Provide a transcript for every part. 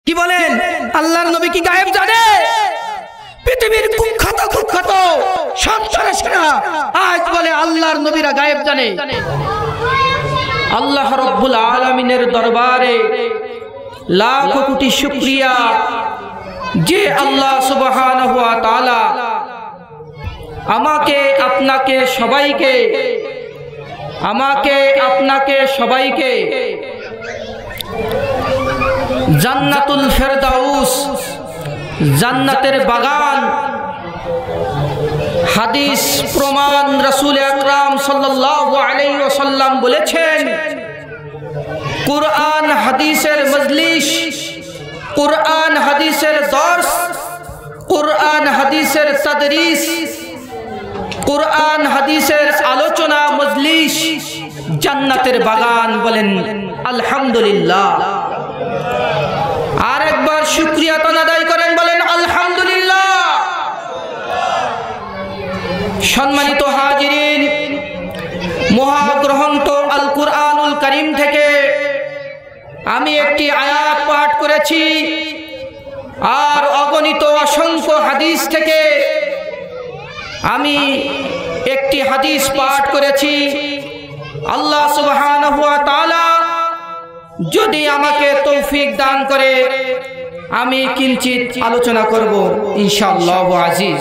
কি বলেন আল্লাহর নবী কি গায়েব জানে? পৃথিবীর কুখ্যাত সন্ত্রাসীরা আজ বলে আল্লাহর নবীরা গায়েব জানে। আল্লাহ রাব্বুল আলামিনের দরবারে লাখ কোটি শুকরিয়া যে আল্লাহ সুবহানাহু ওয়া তাআলা আমাকে আপনাকে সবাইকে জান্নাতুল ফেরদাউস, জান্নাতের বাগান, হাদিস প্রমাণ রাসূল আকরাম সাল্লাল্লাহু আলাইহি ওয়াসাল্লাম বলেছেন, কুরআন হাদিসের মজলিস, কুরআন হাদিসের দর্স, কুরআন হাদিসের তাদরিস, কুরআন হাদিসের আলোচনা মজলিস জান্নাতের বাগান। বলেন আলহামদুলিল্লাহ। আর একবার শুকরিয়া আদায় করেন, বলেন আলহামদুলিল্লাহ। সম্মানিত হাজিরিন, মহাগ্রন্থ আল কুরআনুল কারীম থেকে আমি একটি আয়াত পাঠ করেছি, আর অগণিত অসংখ্য হাদিস থেকে আমি একটি হাদিস পাঠ করেছি। আল্লাহ সুবহানাহু ওয়া তাআলা যদি আমাকে তৌফিক দান করে আমি কিঞ্চিত আলোচনা করব ইনশাআল্লাহ আজিজ।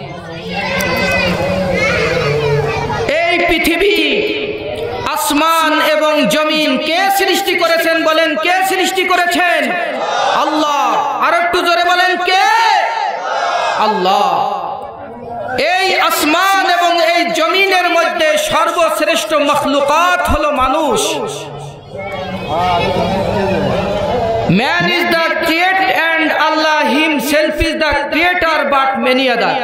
এই পৃথিবী, আসমান এবং জমিন কে সৃষ্টি করেছেন? বলেন কে সৃষ্টি করেছেন? আল্লাহ। আর একটু জোরে বলেন কে? আল্লাহ। এই আসমান এবং এই জমিনের মধ্যে সর্বশ্রেষ্ঠ মখলুকাত হলো মানুষ। Man is the creator and Allah himself is the creator, but many other.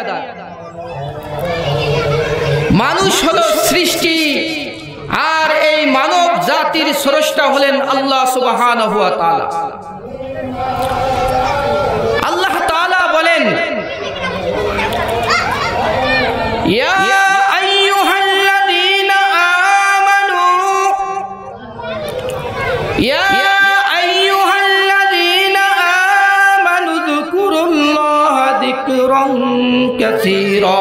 মানুষ হলো সৃষ্টি, আর এই মানব জাতির স্রষ্টা হলেন আল্লাহ সুবহানাহু ওয়া তাআলা। আল্লাহ তাআলা বলেন, ইয়া আইয়ুহাল্লাযীনা আমানু, ইয়া আইয়ুহাল্লাযীনা আমানু যকুরুল্লাহা যিকরান কাসীরা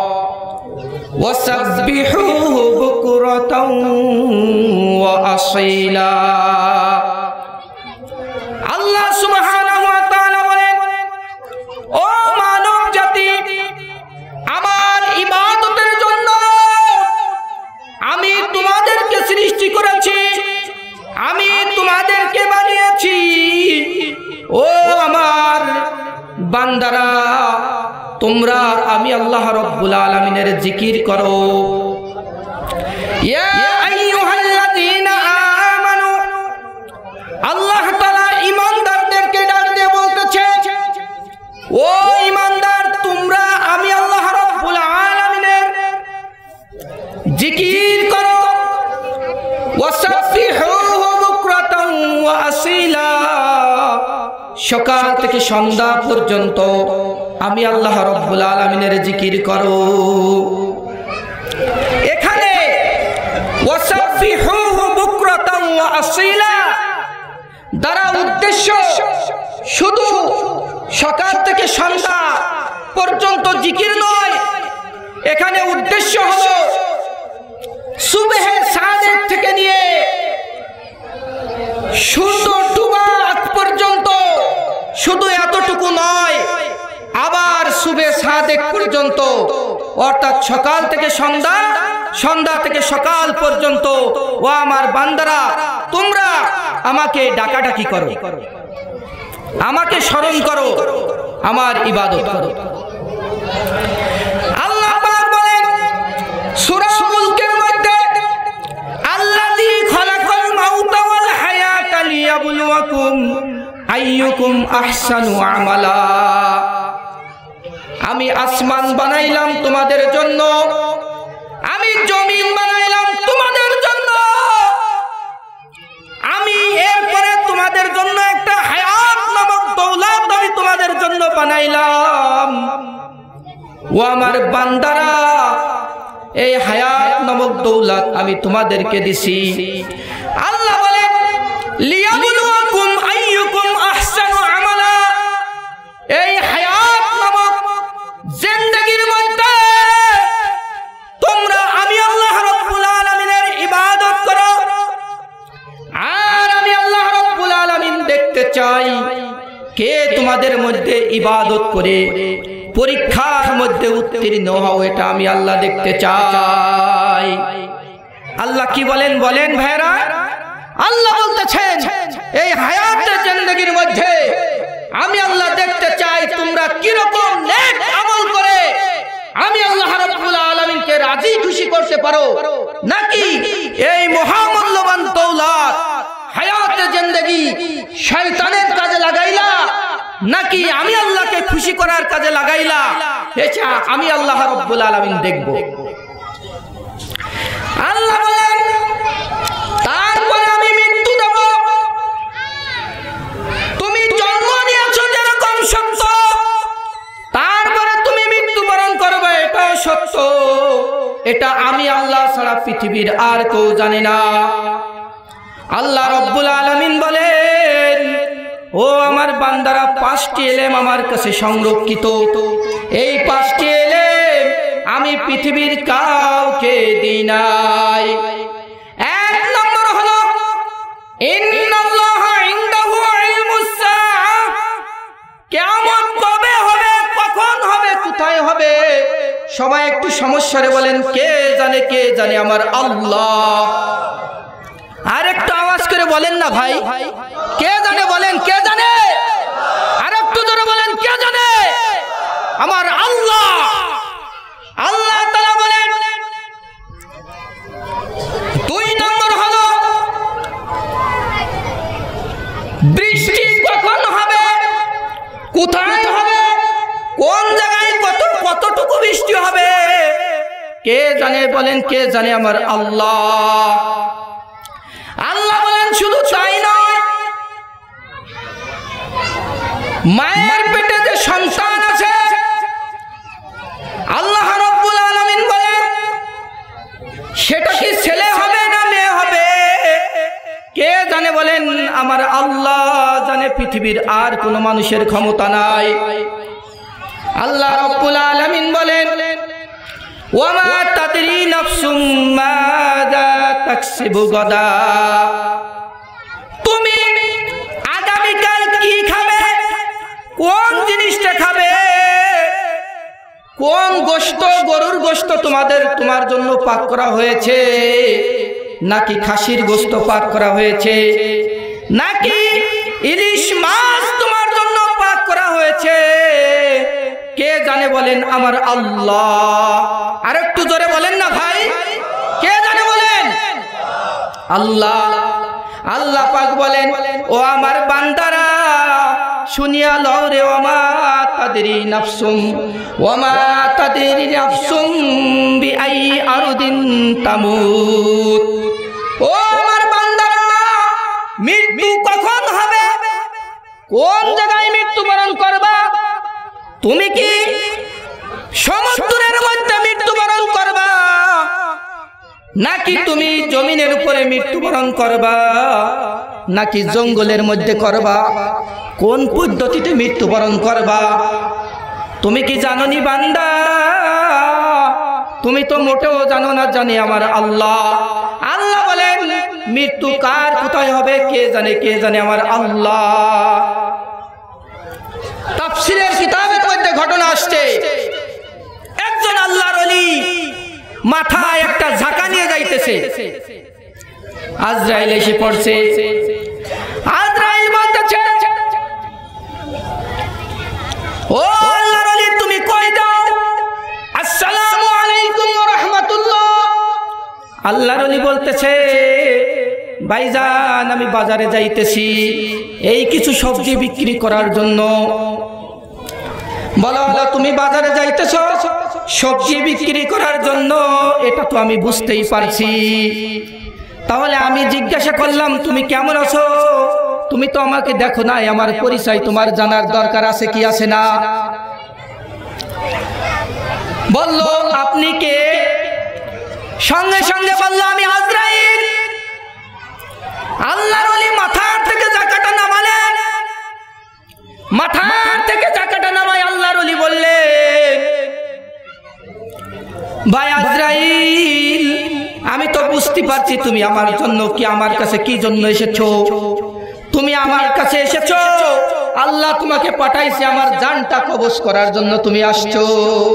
ওয়াসাব্বিহুহু বুকরাতাও ওয়া আসীলা। আল্লাহ সুবহানাহু ওয়া তাআলা বলেন, ও মানব জাতি, আমার ইবাদতের জন্য আমি তোমাদেরকে সৃষ্টি করেছি, আমি তোমাদেরকে বানিয়েছি। ও আমার বান্দারা, তোমরা আমি আল্লাহ রাব্বুল আলামিনের জিকির করো। ইয়া আইয়ুহাল্লাযীনা আমানু, আল্লাহ তাআলা ঈমানদারদেরকে ডাক দিয়ে বলতেছে, ও ঈমানদার, তোমরা আমি আল্লাহ রাব্বুল আলামিনের জিকির করো। ওয়াসাব্বিহুহু বুকরাতাও ওয়া আসীলা, সকাল থেকে সন্ধ্যা পর্যন্ত আমি আল্লাহ রাব্বুল আলামিনের জিকির করো। এখানে ওয়াসাব্বিহুহু বুকরাতাও ওয়া আসীলা দ্বারা উদ্দেশ্য শুধু সকাল থেকে সন্ধ্যা পর্যন্ত জিকির নয়, এখানে উদ্দেশ্য হলো সুবহে সাদেক থেকে নিয়ে সূর্য ডুবা পর্যন্ত শুধু এতটুকু নয়, আবার সুবহে সাদেক পর্যন্ত, অর্থাৎ সকাল থেকে সন্ধ্যা, সন্ধ্যা থেকে সকাল পর্যন্ত। ও আমার বান্দারা, তোমরা আমাকে ডাকাডাকি করো, আমাকে স্মরণ করো, আমার ইবাদত করো। আল্লাহ পাক বলেন সূরা মুলকের মধ্যে, আল্লাযী খালাকাল মাউতা ওয়াল হায়াতা লিয়াবলুয়াকুম আইয়ুকুম আহসানু আমালা। আমি আসমান বানাইলাম তোমাদের জন্য, আমি জমিন বানাইলাম তোমাদের জন্য, আমি এরপরে তোমাদের জন্য একটা হায়াত নামক দৌলত আমি তোমাদের জন্য বানাইলাম। ও আমার বান্দারা, এই হায়াত নামক দৌলত আমি তোমাদেরকে দিছি। আল্লাহ বলেন লিয়াবলুয়াকুম আইয়ুকুম আহসানু আমালা। চাই কে তোমাদের মধ্যে ইবাদত করে পরীক্ষার মধ্যে উত্তীর্ণ হও, এটা আমি আল্লাহ দেখতে চাই। আল্লাহ কি বলেন বলেন ভাইরা? আল্লাহ বলতেছেন এই হায়াতের জিন্দেগির মধ্যে আমি আল্লাহ দেখতে চাই তোমরা কিরকম নেক আমল করে আমি আল্লাহ রাব্বুল আলামিনকে রাজি খুশি করতে পারো, নাকি এই মহামূল্যবান দৌলত হায়াতের জিন্দেগি শয়তানের কাজে লাগাইলা, নাকি আমি আল্লাহকে খুশি করার কাজে লাগাইলা, এটা আমি আল্লাহ রাব্বুল আলামিন দেখব। আল্লাহ বলেন তারপরে আমি মৃত্যু দেব। তুমি জন্ম নিয়েছো যেরকম সত্য, তারপরে তুমি মৃত্যুবরণ করবে, এটাও সত্য। এটা আমি আল্লাহ ছাড়া পৃথিবীর আর কেউ জানে না। আল্লাহ রাব্বুল আলামিন বলেন ও আমার বান্দারা, 5টি এলেম আমার কাছে সংরক্ষিত। এই 5টি এলেম আমি পৃথিবীর কাউকে দিই নাই। 1 নম্বর হলো ইন্নাল্লাহা ইনদাহু ইলমুস সাআহ, কিয়ামত কবে হবে, কখন হবে, কোথায় হবে, সবাই একটু সমস্যারে বলেন কে জানে? কে জানে? আমার আল্লাহ। আর একটু আওয়াজ করে বলেন না ভাই, কে জানে? বলেন কে জানে? আর একটু জোরে বলেন কে জানে? আমার আল্লাহ। আল্লাহ তাআলা বলেন 2 নম্বর হলো বৃষ্টি কখন হবে, কোথায় হবে, কোন জায়গায় কতটুকু বৃষ্টি হবে, কে জানে? বলেন কে জানে? আমার আল্লাহ। আল্লাহ বলেন শুধু তাই নয়, মায়ের পেটে যে সন্তান আছে আল্লাহ রাব্বুল আলামিন বলেন সেটা কি ছেলে হবে না মেয়ে হবে, কে জানে? বলেন আমার আল্লাহ জানে। পৃথিবীর আর কোনো মানুষের ক্ষমতা নাই। আল্লাহ রাব্বুল আলামিন বলেন ওয়ামা তাদরি নাফসুম মাযা তাকসিবু গাদা, তুমি আগামীকাল কি খাবে, কোন জিনিসটা খাবে, কোন গোশত, গরুর গোশত তোমার জন্য পাক করা হয়েছে, নাকি খাসির গোশত পাক করা হয়েছে, নাকি ইলিশ মাছ তোমার জন্য পাক করা হয়েছে, কে জানে? বলেন আমার আল্লাহ। আর একটু জোরে বলেন না ভাই, কে জানে? বলেন আল্লাহ। আল্লাহ পাক বলেন ও আমার বান্দারা শুনিয়া লও রে, ওমা তাদরি নাফসুম বিআই আরদিন তামুত। ও আমার বান্দারা, মৃত্যু কখন হবে, কোন জায়গায় মৃত্যুবরণ করবা? তুমি কি সমুদ্রের মধ্যে মৃত্যুবরণ করবা, নাকি তুমি জমিনের উপরে মৃত্যুবরণ করবা, নাকি জঙ্গলের মধ্যে করবা? কোন পদ্ধতিতে মৃত্যুবরণ করবা? তুমি কি জানো নি বান্দা? তুমি তো মোটেও জানো না, জানি আমার আল্লাহ। আল্লাহ বলেন মৃত্যু কার কোথায় হবে কে জানে? কে জানে? আমার আল্লাহ। তাফসীরের কিতাবের মধ্যে ঘটনা আসছে, একজন আল্লাহর ওলি মাথায় একটা ঝাঁকা নিয়ে যাইতেছে, আজরাইল এসে পড়ছে। আজরাইল বলতেছে ও আল্লাহর ওলি তুমি কই যাও? আসসালামু আলাইকুম ওয়া রাহমাতুল্লাহ। আল্লাহর ওলি বলতেছে ভাইজান আমি বাজারে যাইতেছি এই কিছু সবজি বিক্রি করার জন্য। বলো তুমি বাজারে যাইতেছ সবজি বিক্রি করার জন্য, এটা তো আমি বুঝতেই পারছি। তাহলে আমি জিজ্ঞাসা করলাম তুমি কেমন আছো? তুমি তো আমাকে দেখো না, আমার পরিচয় তোমার জানার দরকার আছে কি আছে না? বললো আপনি কে? সঙ্গে সঙ্গে বললো আমি আজরাইল। আল্লাহর ওলি মাথার থেকে জাকাটা নামালেন, মাথার থেকে জাকাটা নামায় আল্লাহর ওলি বললেন ভাই আজরাইল আমি তো বুঝতে পারছি তুমি আমার জন্য কি, আমার কাছে কি জন্য এসেছো। তুমি আমার কাছে এসেছো, আল্লাহ তোমাকে পাঠাইছে আমার জানটা কবজ করার জন্য তুমি আসছো।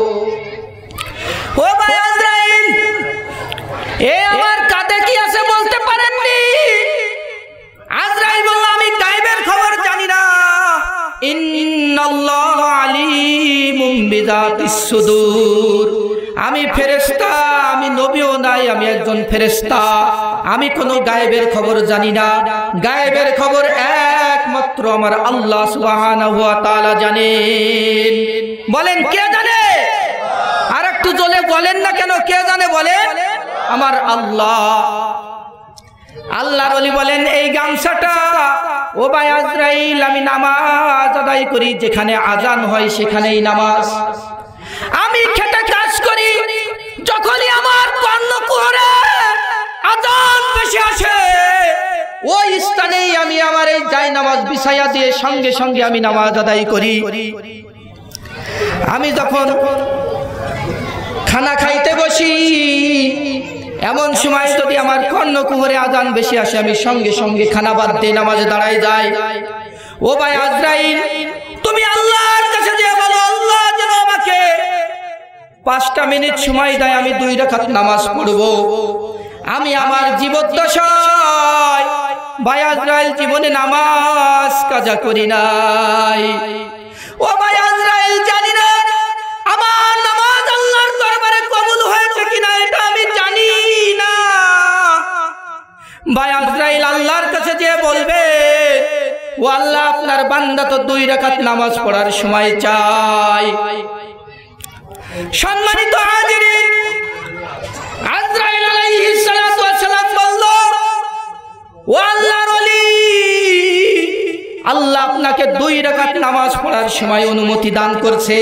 ও ভাই আজরাইল, এ আমার কাঁধে কি আছে বলতে পারেননি? আজরাইল বলল, আমি গায়বের খবর জানি না। ইন্নাল্লাহু আলিমুম বিযাতিস সুদূর। আমি ফেরেশতা, আমি নবীও নাই, আমি একজন ফেরেশতা। আমি কোনো গায়েবের খবর জানি না। গায়েবের খবর একমাত্র আমার আল্লাহ সুবহানাহু ওয়া তাআলা জানেন। বলেন কে জানে? আর একটু জোরে বলেন না কেন, কে জানে বলেন? আমার আল্লাহ। আল্লাহর ওলি বলেন, এই গামছাটা ও ভাই আজরাইল, আমি নামাজ আদায় করি, যেখানে আজান হয় সেখানেই নামাজ। আমি খেটে কাজ করি, যখনই আমার কর্ণকুহরে আজান বেশি আসে, ওই স্থানেই আমি আমার এই জায় নামাজ বিছাইয়া দিয়ে সঙ্গে সঙ্গে আমি নামাজ আদায় করি। আমি যখন খানা খাইতে বসি, এমন সময় যদি আমার কর্ণকুহরে আজান বেশি আসে, আমি সঙ্গে সঙ্গে খানা বাদ দিয়ে নামাজে দাঁড়ায় যাই। ও ভাই আজরাইল, তুমি আল্লাহর কাছে যে বলো, আল্লাহ যেন আমাকে 5টা মিনিট সময় দেয়, আমি 2 রাকাত নামাজ পড়ব। আমি আমার জীবদ্দশায় ভাই আজরাইল জীবনে নামাজ কাজা করি নাই। ও ভাই আজরাইল, জানি না আমার নামাজ আল্লাহর দরবারে কবুল হয়েছে কিনা, এটা আমি জানি না। ভাই আজরাইল আল্লাহর কাছে যে বলবে, ও আল্লাহ, আপনার বান্দা তো 2 রাকাত নামাজ পড়ার সময় চাই। সম্মানিত হাজিরিন, আজরাইল আলাইহিস সালাতু ওয়াস সালাম বলল, ও আল্লাহর ওলি, আল্লাহ আপনাকে 2 রাকাত নামাজ পড়ার সময় অনুমতি দান করছে,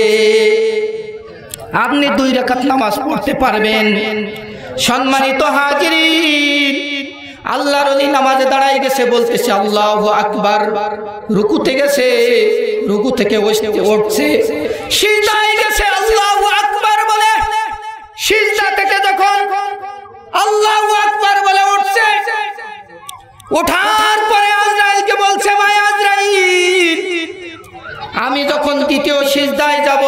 আপনি 2 রাকাত নামাজ পড়তে পারবেন। সম্মানিত হাজিরিন, আল্লাহর ওলি নামাজে দাঁড়ায় গেছে, বলতেছে আল্লাহু আকবার। রুকুতে গেছে, রুকু থেকে উঠছে, সিজদায় গেছে, আল্লাহু আকবার বলে। সিজদা থেকে যখন আল্লাহু আকবার বলে উঠছে, ওঠার পরে আজরাইলকে বলছে, ভাই আজরাইল, আমি যখন দ্বিতীয় সিজদায় যাব,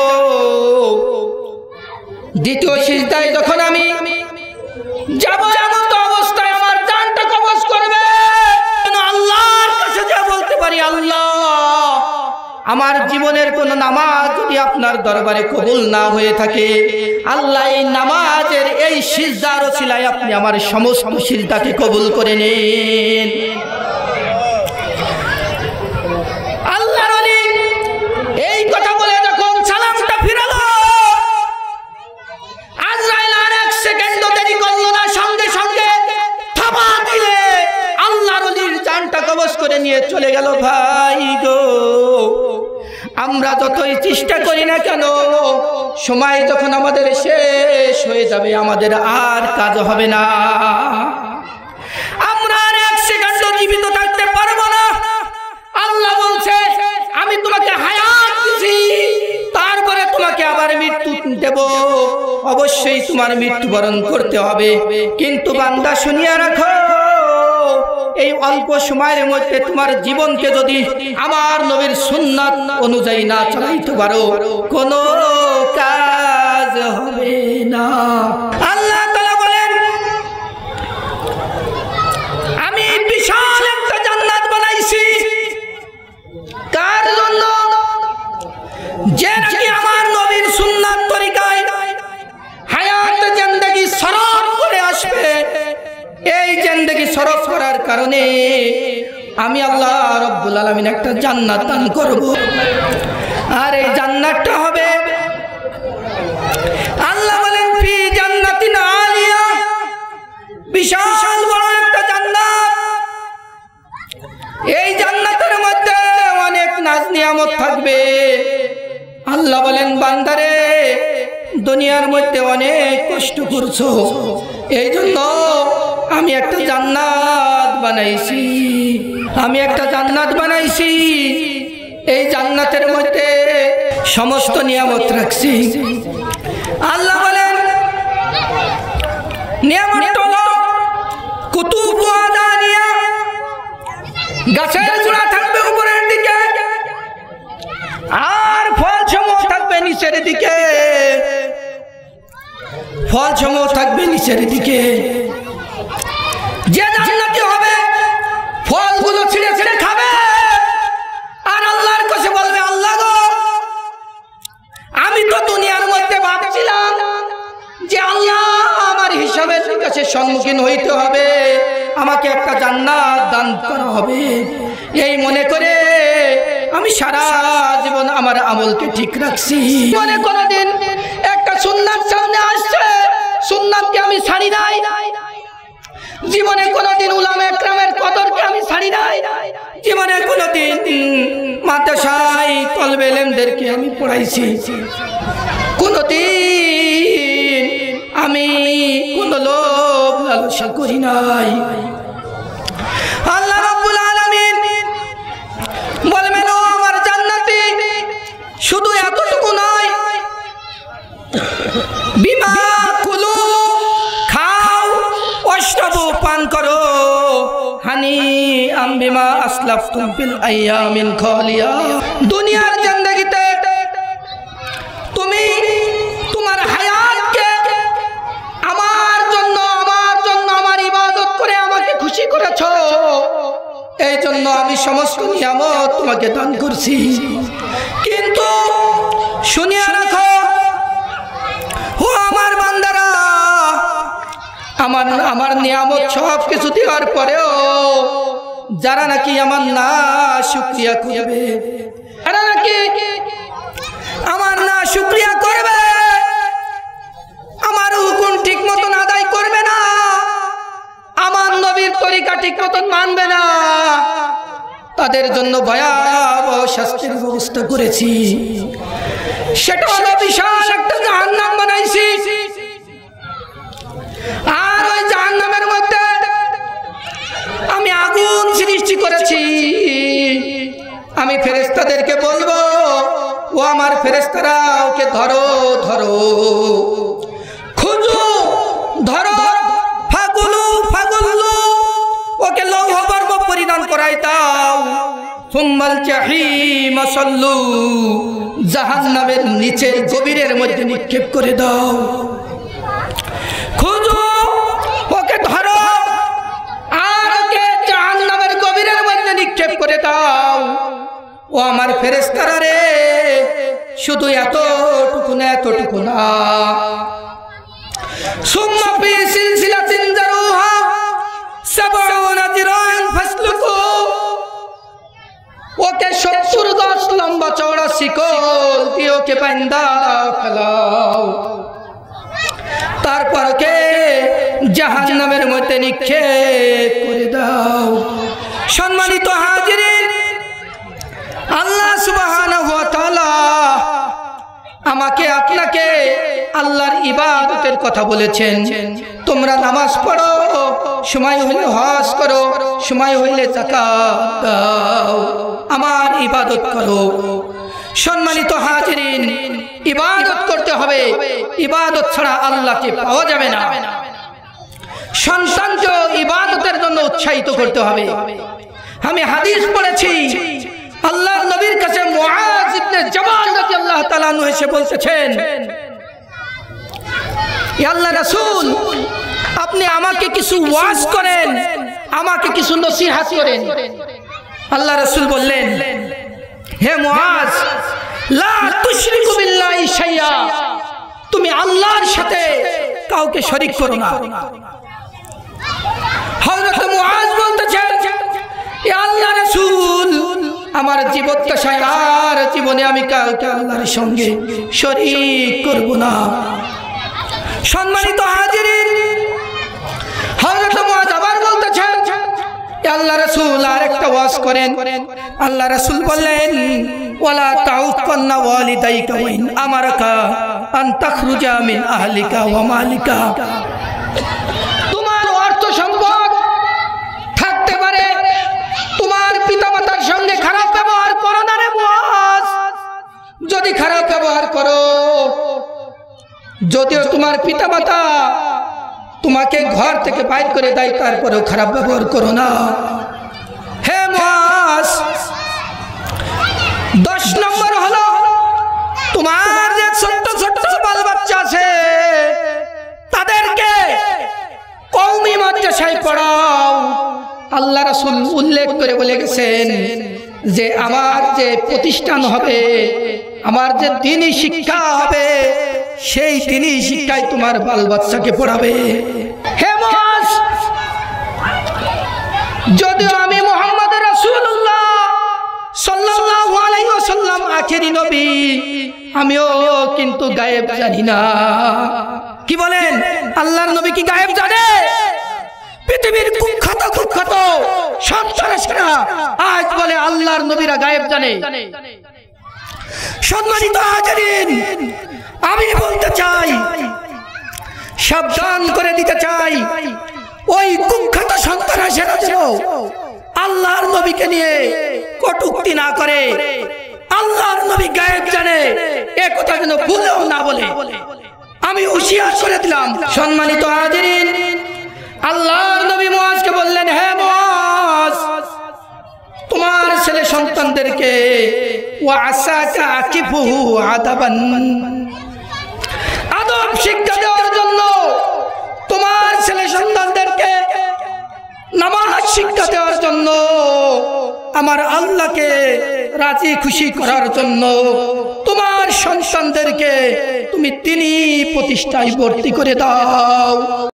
দ্বিতীয় সিজদায় যখন আমি যাব, এমন তো অবস্থায় আমার জানটা কবজ করবে। আল্লাহর কাছে যা বলতে পারি, আল্লাহ, আমার জীবনের কোন নামাজ যদি আপনার দরবারে কবুল না হয়ে থাকে, আল্লাহ এই নামাজের এই সিজদার ওসিলায় আপনি আমার সমস্ত সিজদাকে কবুল করে নিন। আল্লাহর ওলি এই কথা বলে যখন সালামটা ফিরালো, আজরাইল আর 1 সেকেন্ডও দেরি করলো না, সঙ্গে সঙ্গে থাবা দিলে আল্লাহর ওলির জানটা কবজ করে নিয়ে চলে গেল। ভাই গো, আমরা যতই চেষ্টা করি না কেন, সময় যখন আমাদের শেষ হয়ে যাবে, আমাদের আর কাজ হবে না, আমরা আর 1 সেকেন্ড জীবিত থাকতে পারবো না। আল্লাহ বলছে, আমি তোমাকে হায়াত দিছি, তারপরে তোমাকে আবার মৃত্যু দেব, অবশ্যই তোমার মৃত্যুবরণ করতে হবে। কিন্তু বান্দা শুনিয়া রাখো, এই অল্প সময়ের মধ্যে তোমার জীবনকে যদি আমার নবীর সুন্নাত অনুযায়ী না চালাইতে পারো, কোনো কাজ হবে না। আল্লাহ তাআলা বলেন, আমি বিশাল একটা জান্নাত বানাইছি। কার জন্য? যে নাকি আমার নবীর সুন্নাত তরিকায় হায়াত জিন্দেগি সরফ করে আসবে। এই জিন্দেগি সরফ করার কারণে আমি আল্লাহ রাব্বুল আলামিন একটা জান্নাত দান করব। আর এই জান্নাতটা হবে, আল্লাহ বলেন, ফি জান্নাতিন আলিয়া, বিশাল বড় একটা জান্নাত। এই জান্নাতের মধ্যে অনেক নাজ নিয়ামত থাকবে। আল্লাহ বলেন, বান্দারে, দুনিয়ার মধ্যে অনেক কষ্ট করছো, এই জন্য আমি একটা জান্নাত বানাইছি, আমি একটা জান্নাত বানাইছি। এই জান্নাতের মধ্যে সমস্ত নিয়ামত রাখছি। আল্লাহ বলেন, নিয়ামত হলো কুতুব ওয়া দানিয়া, গাছের গোড়া ফল সমূহ থাকবে নিচের দিকে। যে জান্নাতি হবে ফলগুলো ছিঁড়ে ছিঁড়ে খাবে আর আল্লাহর কাছে বলবে, আল্লাহ গো, আমি তো দুনিয়ার মধ্যে ভাবছিলাম যে আল্লাহ আমার হিসাবের কাছে সম্মুখীন হইতে হবে, আমাকে একটা জান্নাত দান করা হবে, এই মনে করে আমি সারা জীবন আমার আমলকে ঠিক রাখছি। মনে কোনদিন একটা সুন্নাত সামনে আসছে, সুন্নাতকে আমি ছাড়ি নাই। জীবনে কোনদিন উলামা ইকরামের কদরকে আমি ছাড়ি নাই। জীবনে কোনদিন মাদ্রাসায় তলবে ইলমদেরকে আমি পড়াইছি। কোনদিন আমি কোন লোভ লালসা করি নাই। আল্লাহ রাব্বুল আলামিন বলবেন, ও আমার জান্নাতি, শুধু এতটুকু নয়, বিমা কুলু, খাও, ওয়াশরাবু, পান করো, হানি আম বিমা আসলাফতুম ফিল আইয়ামিল খালিয়া। দুনিয়ার জিন্দেগিতে তুমি তোমার হায়াতকে আমার জন্য আমার ইবাদত করে আমাকে খুশি করেছো, এই জন্য আমি সমস্ত নিয়ামত তোমাকে দান করছি। কিন্তু শুনিয়ে রাখো, ও আমার বান্দারা, আমার নিয়ামত সব কিছু দেওয়ার পরেও যারা নাকি আমার না শুকরিয়া করবে, যারা নাকি আমার না শুকরিয়া করবে, আমার হুকুম ঠিক মতন আদায় করবে না, আমার নবীর তরিকা ঠিক মতন মানবে না, তাদের জন্য ভয়াবহ শাস্তির ব্যবস্থা করেছি। সেটা হলো বিশাল একটা জাহান্নাম বানাইছি। আর ওই জাহান্নামের মধ্যে আমি আগুন সৃষ্টি করেছি। আমি ফেরেশতাদেরকে বলবো, ও আমার ফেরেশতারা, ওকে ধরো ধরো, খুঁজো, ধরো, ফাগুলু ফাগুলু, ওকে লৌহ বর্ম পরিধান করাই দাও, সুম্মাল জাহিম সাল্লু, জাহান্নামের নিচের গভীরের মধ্যে নিক্ষেপ করে দাও। খুঁজো, ওকে ধরো, আর ওকে জাহান্নামের গভীরের মধ্যে নিক্ষেপ করে দাও। ও আমার ফেরেশতারা রে, শুধু এতটুকু না, এতটুকু না, সুম্মা ফি সিলসিলাতিন যারুহা 70 যিরান ফাসলুকু, ওকে 70 গজ লম্বা চওড়া শিকল দিয়ে ওকে বাঁধা ফেলাও, তারপর ওকে জাহান্নামের মধ্যে নিক্ষেপ করে দাও। সম্মানিত হাজিরিন, আল্লাহ সুবহানাহু ওয়া তাআলা আমাকে আপনাকে আল্লাহর ইবাদতের কথা বলেছেন। তোমরা নামাজ পড়ো, সময় হইলে হজ করো, সময় হইলে যাকাত দাও, আমার ইবাদত করো। সম্মানিত হাজিরিন, ইবাদত করতে হবে, ইবাদত ছাড়া আল্লাহকে পাওয়া যাবে না। সন্তানকে ইবাদতের জন্য উৎসাহিত করতে হবে। আমি হাদিস পড়েছি, আল্লাহর নবীর কাছে মুআজ ইবনে জাবাল রাদিয়াল্লাহু তাআলা আনহু এসে বলতেছেন, ইয়া আল্লাহর রাসূল, আপনি আমাকে কিছু ওয়াজ করেন, আমাকে কিছু নসিহত করেন। আল্লাহ রাসূল বললেন, হে মুআজ, লা তুশরিকু বিল্লাহি শাইআ, তুমি আল্লাহর সাথে কাউকে শরীক করো না। হযরত মুআজ বলতেছেন, ইয়া আল্লাহর রাসূল, আমার জীবদ্দশায় আর জীবনে আমি কাউকে আল্লাহর সঙ্গে শরীক করব না। সম্মানিত হাজিরিন, হযরত মুআজ আবার বলতেছেন, ইয়া আল্লাহর রাসূল, আরেকটা ওয়াজ করেন। আল্লাহ রাসূল বললেন, ওয়ালা তাউকান্না ওয়ালিদাইকা ওয়া ইন আমারাকা আন তাখরুজা মিন আহলিকা ওয়া মালিকা, তোমার অর্থ সম্পদ থাকতে পারে, তোমার পিতামাতার সঙ্গে খারাপ ব্যবহার করো না রে মুআজ। যদি খারাপ ব্যবহার করো, যদিও তোমার পিতামাতা তোমাকে ঘর থেকে বাইর করে দেয়, তারপরেও খারাপ ব্যবহার করো না। হে মুআজ, 10 নম্বর হলো, তোমার যে ছোট্ট ছোট্ট বাল বাচ্চা আছে আল্লাহ রাসূল উল্লেখ করে বলে গেছেন যে আমার যে প্রতিষ্ঠান হবে, আমার যে দ্বীনি শিক্ষা হবে, সেই দ্বীনি শিক্ষায় তোমার বাল বাচ্চাকে পড়াবে। হে মুআজ, যদিও আমি মুহাম্মদ রাসূলুল্লাহ সাল্লাল্লাহু আলাইহি ওয়াসাল্লাম আখেরি নবী, আমিও কিন্তু গায়েব জানি না। কি বলেন? আল্লাহর নবী কি গায়েব জানে? পৃথিবীর কুখ্যাত সন্ত্রাসীরা আজ বলে আল্লাহর নবীরা গায়েব জানে। সম্মানিত হাজিরিন, আমি বলতে চাই, সাবধান করে দিতে চাই, ওই কুখ্যাত সন্ত্রাসীরা যেন আল্লাহর নবীকে নিয়ে কটূক্তি না করে, আল্লাহর নবী গায়েব জানে এ কথা যেন ভুলেও না বলে আমি হুঁশিয়ার করে দিলাম। সম্মানিত হাজিরিন, আল্লাহর নবী মুআজকে বললেন, হে মুআজ, তোমার ছেলে সন্তানদেরকে ওয়াসাকা আকিফুহু আদাবান, আদব শিক্ষা দেওয়ার জন্য, তোমার ছেলে সন্তানদেরকে নামাজ শিক্ষা দেওয়ার জন্য, আমার আল্লাহকে রাজি খুশি করার জন্য তোমার সন্তানদেরকে তুমি দ্বীনি প্রতিষ্ঠায় ভর্তি করে দাও।